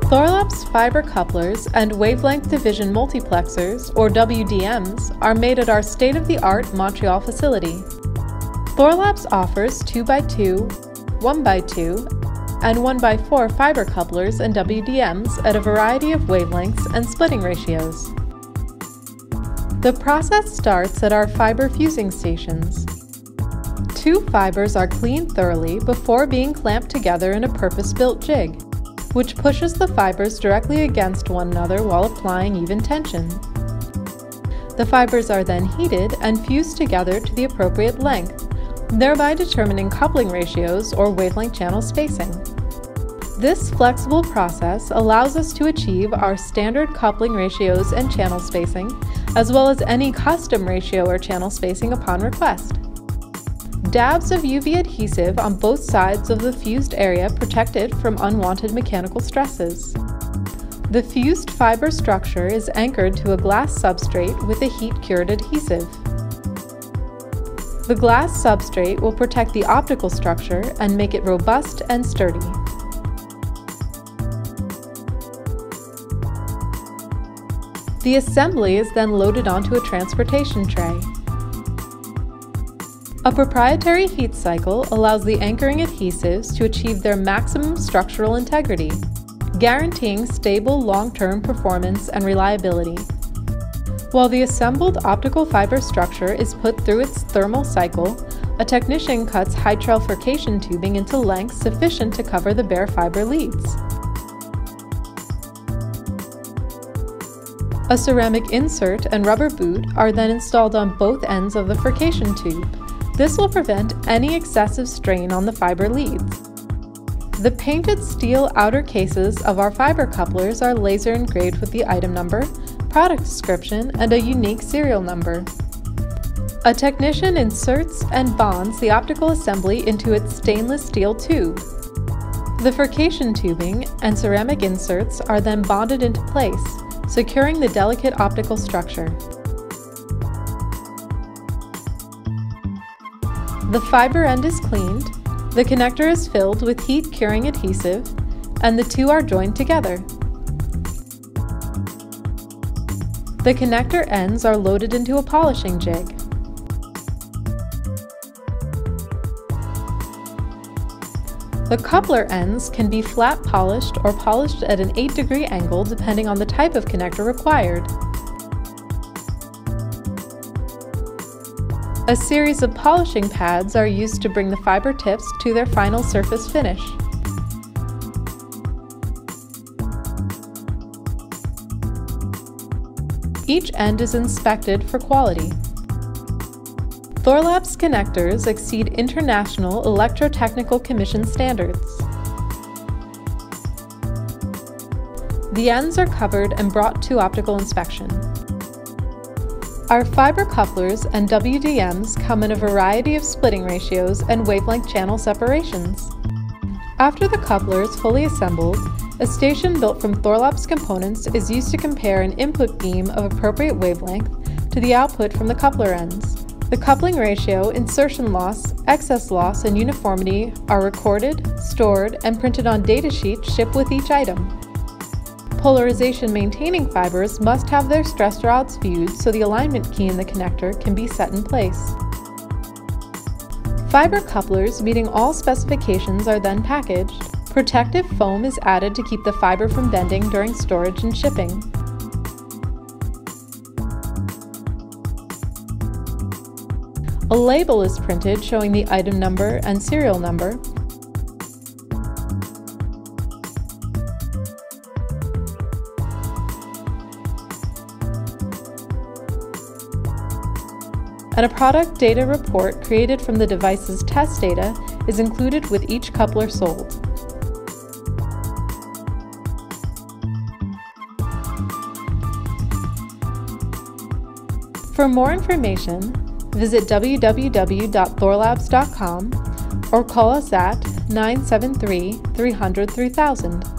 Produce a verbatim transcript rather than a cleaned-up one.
Thorlabs fiber couplers and wavelength division multiplexers, or W D Ms, are made at our state-of-the-art Montreal facility. Thorlabs offers two by two, one by two, and one by four fiber couplers and W D Ms at a variety of wavelengths and splitting ratios. The process starts at our fiber fusing stations. Two fibers are cleaned thoroughly before being clamped together in a purpose-built jig, which pushes the fibers directly against one another while applying even tension. The fibers are then heated and fused together to the appropriate length, thereby determining coupling ratios or wavelength channel spacing. This flexible process allows us to achieve our standard coupling ratios and channel spacing, as well as any custom ratio or channel spacing upon request. Dabs of U V adhesive on both sides of the fused area protect it from unwanted mechanical stresses. The fused fiber structure is anchored to a glass substrate with a heat-cured adhesive. The glass substrate will protect the optical structure and make it robust and sturdy. The assembly is then loaded onto a transportation tray. A proprietary heat cycle allows the anchoring adhesives to achieve their maximum structural integrity, guaranteeing stable long-term performance and reliability. While the assembled optical fiber structure is put through its thermal cycle, a technician cuts high trifurcation tubing into lengths sufficient to cover the bare fiber leads. A ceramic insert and rubber boot are then installed on both ends of the furcation tube. This will prevent any excessive strain on the fiber leads. The painted steel outer cases of our fiber couplers are laser engraved with the item number, product description, and a unique serial number. A technician inserts and bonds the optical assembly into its stainless steel tube. The furcation tubing and ceramic inserts are then bonded into place, securing the delicate optical structure. The fiber end is cleaned, the connector is filled with heat-curing adhesive, and the two are joined together. The connector ends are loaded into a polishing jig. The coupler ends can be flat polished or polished at an eight degree angle depending on the type of connector required. A series of polishing pads are used to bring the fiber tips to their final surface finish. Each end is inspected for quality. Thorlabs connectors exceed International Electrotechnical Commission standards. The ends are covered and brought to optical inspection. Our fiber couplers and W D Ms come in a variety of splitting ratios and wavelength channel separations. After the coupler is fully assembled, a station built from Thorlabs components is used to compare an input beam of appropriate wavelength to the output from the coupler ends. The coupling ratio, insertion loss, excess loss, and uniformity are recorded, stored, and printed on datasheets shipped with each item. Polarization maintaining fibers must have their stress rods viewed so the alignment key in the connector can be set in place. Fiber couplers meeting all specifications are then packaged. Protective foam is added to keep the fiber from bending during storage and shipping. A label is printed showing the item number and serial number. And a product data report created from the device's test data is included with each coupler sold. For more information, visit w w w dot thorlabs dot com or call us at nine seven three, three hundred, three thousand.